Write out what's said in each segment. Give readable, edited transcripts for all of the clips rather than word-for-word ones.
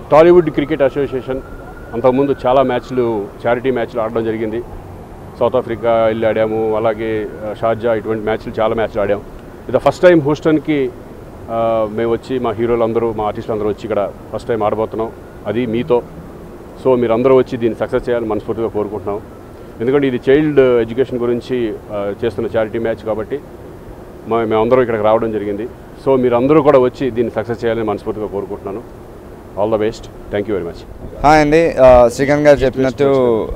Tollywood cricket association అంతకుముందు చాలా మ్యాచ్లు చారిటీ మ్యాచ్లు ఆడడం జరిగింది. సౌత్ ఆఫ్రికా వెళ్ళి ఆడాము, అలాగే షార్జా, ఇటువంటి మ్యాచ్లు చాలా మ్యాచ్లు ఆడాము. ఇది ఫస్ట్ టైం హూస్టన్కి మేము వచ్చి మా హీరోలందరూ మా ఆర్టిస్టులు అందరూ వచ్చి ఇక్కడ ఫస్ట్ టైం ఆడబోతున్నాం, అది మీతో. సో మీరందరూ వచ్చి దీన్ని సక్సెస్ చేయాలని మనస్ఫూర్తిగా కోరుకుంటున్నాం. ఎందుకంటే ఇది చైల్డ్ ఎడ్యుకేషన్ గురించి చేస్తున్న చారిటీ మ్యాచ్ కాబట్టి మేమందరం ఇక్కడికి రావడం జరిగింది. సో మీరందరూ కూడా వచ్చి దీన్ని సక్సెస్ చేయాలని మనస్ఫూర్తిగా కోరుకుంటున్నాను. All the best. Thank you very much. Hi అండి, శ్రీకాంత్ గారు చెప్పినట్టు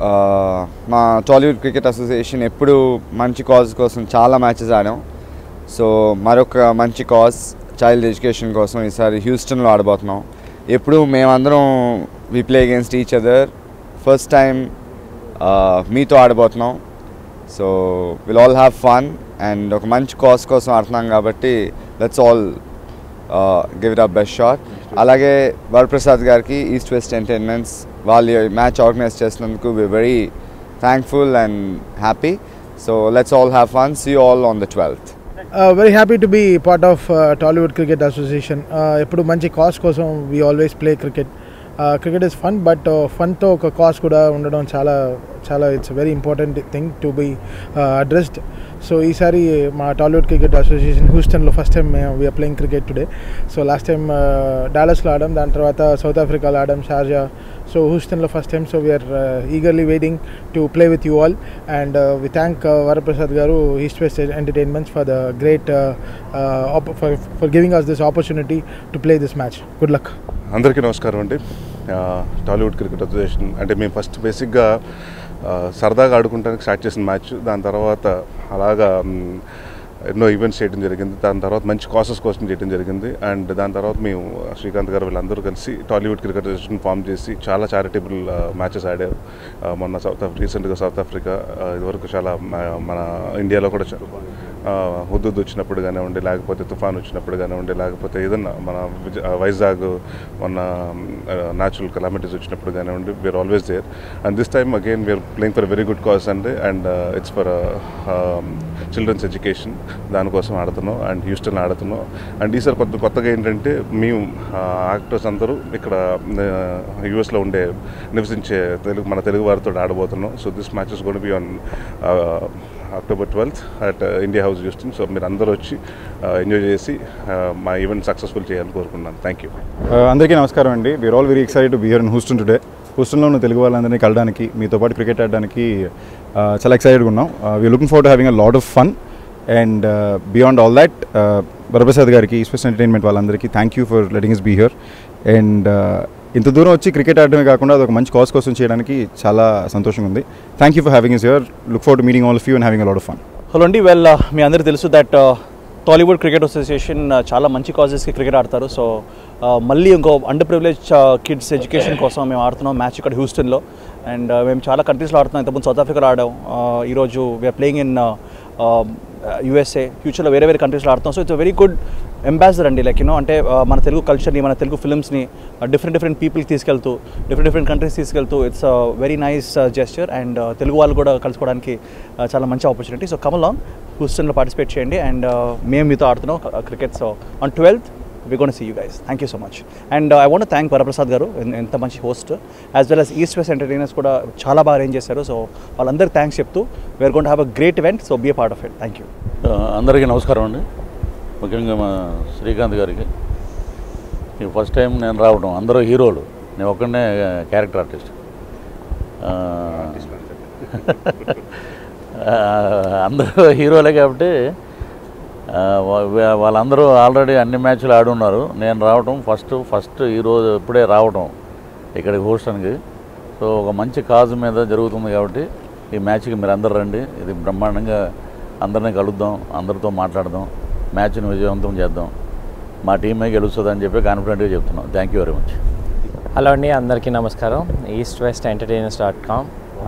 మా టాలీవుడ్ క్రికెట్ అసోసియేషన్ ఎప్పుడు మంచి కాజ్ కోసం చాలా మ్యాచెస్ ఆడాం. సో మరొక మంచి కాజ్ చైల్డ్ ఎడ్యుకేషన్ కోసం ఈసారి హ్యూస్టన్లో ఆడబోతున్నాం. ఎప్పుడు మేమందరం we play against each other, first time మీతో ఆడబోతున్నాం. So will all have fun and ఒక మంచి కాజ్ కోసం ఆడుతున్నాం కాబట్టి let's all give it a best shot. అలాగే వరప్రసాద్ గారికి ఈస్ట్ వెస్ట్ ఎంటర్టైన్మెంట్స్ వాళ్ళు మ్యాచ్ ఆర్గనైజ్ చేసినందుకు we very thankful and happy. So let's all have fun. See you all on the 12th. Very happy to be part of Tollywood Cricket Association. Eppudu manchi cause kosam we always play cricket. Cricket is fun, but fun to oka cause kuda undadam చాలా it's a very important thing to be addressed. So ఈసారి మా Tollywood cricket association హ్యూస్టన్లో first time we are playing cricket today. So last time డాలస్లో ఆడాం, దాని తర్వాత south ఆఫ్రికాలో ఆడాం, Sharjah. So Houston first time, so we are eagerly waiting to play with you all, and we thank Varaprasad Garu, East West Entertainments for the great for giving us this opportunity to play this match. Good luck. అందరికీ నమస్కారం అండి. Tollywood cricket association అంటే మేము first బేసిక్గా సరదాగా ఆడుకుంటానికి start చేసిన match. దాని తర్వాత అలాగా ఎన్నో ఈవెంట్స్ చేయడం జరిగింది. దాని తర్వాత మంచి కాసెస్ కోసం చేయడం జరిగింది. అండ్ దాని తర్వాత మేము శ్రీకాంత్ గారు వీళ్ళందరూ కలిసి టాలీవుడ్ క్రికెట్ అసోసియేషన్ ఫామ్ చేసి చాలా చారిటబుల్ మ్యాచెస్ ఆడారు. మొన్న రీసెంట్గా సౌత్ ఆఫ్రికా, ఇదివరకు చాలా మన ఇండియాలో కూడా హుద్దుద్ వచ్చినప్పుడు కానివ్వండి, లేకపోతే తుఫాన్ వచ్చినప్పుడు కానివ్వండి, లేకపోతే ఏదన్నా మన వైజాగ్ మొన్న న్యాచురల్ కెలామిటీస్ వచ్చినప్పుడు కానివ్వండి, we are always there. And this time again we are playing for very good cause అండి. And it's for children's education, దానికోసం ఆడుతున్నాం అండ్ హ్యూస్టన్ ఆడుతున్నాం. అండ్ ఈసారి కొత్తగా ఏంటంటే మేము యాక్టర్స్ అందరూ ఇక్కడ యూఎస్లో నివసించే మన తెలుగు వారితో ఆడబోతున్నాం. So this match is gonna be on October 12th at India House Houston. సో మీరు అందరూ వచ్చి ఎంజాయ్ చేసి మా ఈవెంట్ సక్సెస్ఫుల్ చేయాలని కోరుకున్నాను. Thank you. అందరికీ నమస్కారం అండి. We are all very excited to be here in Houston today. హ్యూస్టన్లో ఉన్న తెలుగు వాళ్ళందరినీ కలడానికి, మీతో పాటు క్రికెట్ ఆడడానికి చాలా ఎక్సైటెడ్గా ఉన్నాం. We are looking forward to having a lot of fun. And beyond all that, Varaprasad గారికి, ఈస్ట్ వెస్ట్ ఎంటర్టైన్మెంట్ వాళ్ళందరికీ thank you for letting us be here. అండ్ ఇంత దూరం వచ్చి క్రికెట్ ఆడడమే కాకుండా అది ఒక మంచి కాజ్ కోసం చేయడానికి చాలా సంతోషంగా ఉంది. Thank you for having us here. Look forward to meeting all of you and having a lot of fun. Hello అండి. వెల్, మీ అందరికీ తెలుసు దట్ టాలీవుడ్ క్రికెట్ అసోసియేషన్ చాలా మంచి కాజెస్కి క్రికెట్ ఆడతారు. సో మళ్ళీ ఇంకో అండర్ ప్రివిలేజ్ కిడ్స్ ఎడ్యుకేషన్ కోసం మేము ఆడుతున్నాం మ్యాచ్ ఇక్కడ హ్యూస్టన్లో. అండ్ మేము చాలా కంట్రీస్లో ఆడుతున్నాం. ఇంతకుముందు సౌత్ ఆఫ్రికాలో ఆడాం. ఈరోజు వీఆర్ ప్లేయింగ్ ఇన్ USA, ఫ్యూచర్లో వేరే కంట్రీస్లో ఆడుతాం. So it's very good ambassador అండి. లైక్ అంటే మన తెలుగు కల్చర్ని, మన తెలుగు ఫిల్మ్స్ని డిఫరెంట్ పీపుల్కి తీసుకెళ్తూ, డిఫరెంట్ కంట్రీస్ తీసుకెళ్తూ, it's very nice gesture. And Telugu వాళ్ళు కూడా కలుసుకోవడానికి చాలా మంచి ఆపర్చునిటీ. సో కమ్ అలాంగ్, హ్యూస్టన్లో పార్టిసిపేట్ చేయండి. అండ్ మేము మీతో ఆడుతున్నాం cricket. So on 12th we're going to see you guys. Thank you so much. And I want to thank Varaprasad garu, enta manchi host, as well as East West Entertainers kuda chaala baga arrange chesaru. So vallandaru thanks cheptu we are going to have a great event, so be a part of it. Thank you. Andariki namaskaram andi. ముఖ్యంగా మా శ్రీకాంత్ గారికి first time నేను రావడం. అందరూ హీరోలు, నేను ఒక్కడనే character artist. అందరూ హీరోలే కాబట్టి వాళ్ళందరూ ఆల్రెడీ అన్ని మ్యాచ్లు ఆడున్నారు. నేను రావడం ఫస్ట్ ఈరోజు ఇప్పుడే రావడం ఇక్కడికి హూస్టన్కి. సో ఒక మంచి కాజు మీద జరుగుతుంది కాబట్టి ఈ మ్యాచ్కి మీరు అందరు రండి. ఇది బ్రహ్మాండంగా అందరినీ కలుద్దాం, అందరితో మాట్లాడదాం, మ్యాచ్ని విజయవంతం చేద్దాం. మా టీమే గెలుస్తుందని చెప్పి కాన్ఫిడెంట్గా చెప్తున్నాం. Thank you very much. Hello అండి, అందరికీ నమస్కారం. eastwestentertainers.com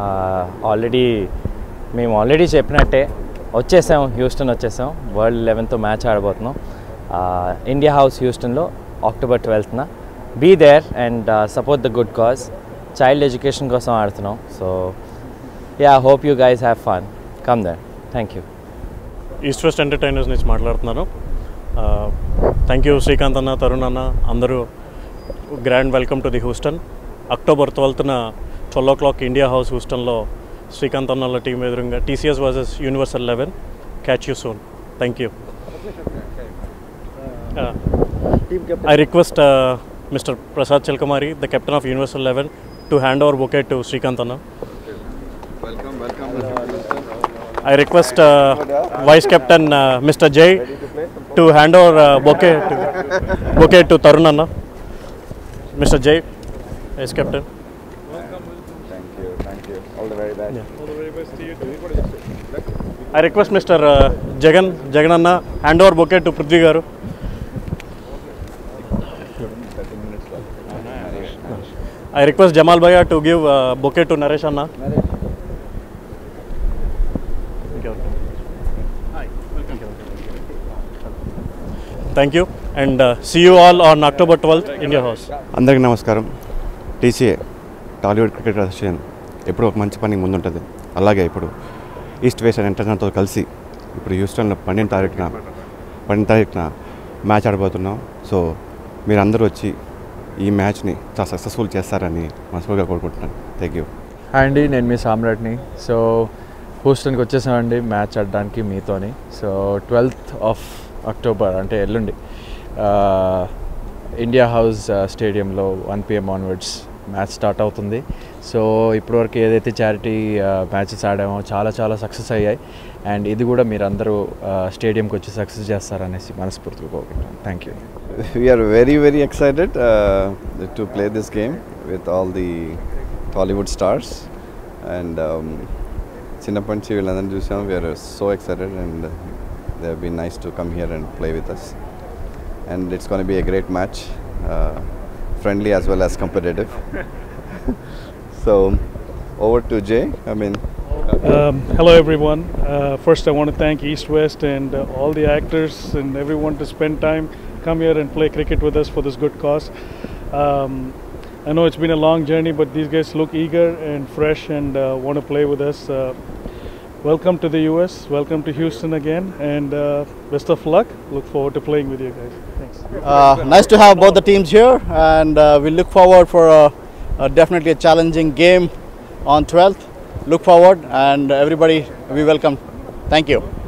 మేము ఆల్రెడీ చెప్పినట్టే వచ్చేసాం, హ్యూస్టన్ వచ్చేసాం. వరల్డ్ 11th మ్యాచ్ ఆడబోతున్నాం ఇండియా హౌస్ హ్యూస్టన్లో October 12th. Be there and support the good cause. Child education కోసం ఆడుతున్నాం. So yeah, hope you guys have fun. Come there. Thank you. East west entertainers నుంచి మాట్లాడుతున్నాను. Thank you Srikanth అన్న, తరుణ్ అన్న, అందరూ grand welcome to the Houston. October 12న 12 o'clock India house హ్యూస్టన్లో శ్రీకాంత్ అన్నల టీం ఎదురుగా TCS versus universal 11. Catch you soon. Thank you. I request Mr. Prasad Chelkamari, the captain of Universal 11, to hand over bouquet to Srikanth Anna. I request Vice Captain Mr. Jay to hand over bouquet to Tarun Anna. Mr. Jay, Vice Captain. Thank you. All the very best. All the very best to you too. I request Mr. Jagan Anna, hand over bouquet to Prithvi Garu. I request Jamal Bhaiya to give bouquet to Naresh Anna. Thank you, and see you all on October 12th, India House. అందరికీ నమస్కారం. TCA Tollywood cricket association ఎప్పుడు ఒక మంచి పని ముందుంటుంది. అలాగే ఇప్పుడు east west ఇంటర్నేషనల్తో కలిసి ఇప్పుడు హ్యూస్టన్లో 12 తారీఖున మ్యాచ్ ఆడబోతున్నాం. సో మీరందరూ వచ్చి ఈ మ్యాచ్ని చాలా సక్సెస్ఫుల్ చేస్తారని మనస్ఫూర్తిగా కోరుకుంటున్నాను. Thank you. హాయ్ అండి, నేను మీ సామ్రాట్ని. సో హ్యూస్టన్కి వచ్చేసామండి మ్యాచ్ ఆడడానికి మీతోని. సో 12th of October అంటే ఎల్లుండి ఇండియా హౌస్ స్టేడియంలో 1 PM ఆన్వర్డ్స్ మ్యాచ్ స్టార్ట్ అవుతుంది. సో ఇప్పటివరకు ఏదైతే చారిటీ మ్యాచెస్ ఆడామో చాలా సక్సెస్ అయ్యాయి. అండ్ ఇది కూడా మీరందరూ స్టేడియంకి వచ్చి సక్సెస్ చేస్తారనేసి మనస్ఫూర్తిగా కోరుకుంటున్నాను. Thank you. We are very excited to play this game with all the Tollywood stars, and చిన్నప్పటి నుంచి వీళ్ళందరినీ చూసాము. We are so excited, and they have been nice to come here and play with us, and it's going to be a great match, friendly as well as competitive. So over to Jay. Hello everyone. First I want to thank East West and all the actors and everyone to spend time, come here and play cricket with us for this good cause. I know it's been a long journey, but these guys look eager and fresh and want to play with us. Welcome to the US, welcome to Houston again, and best of luck. Look forward to playing with you guys. Thanks. Nice to have both the teams here, and we look forward for definitely a challenging game on 12th. Look forward, and everybody, we welcome. Thank you.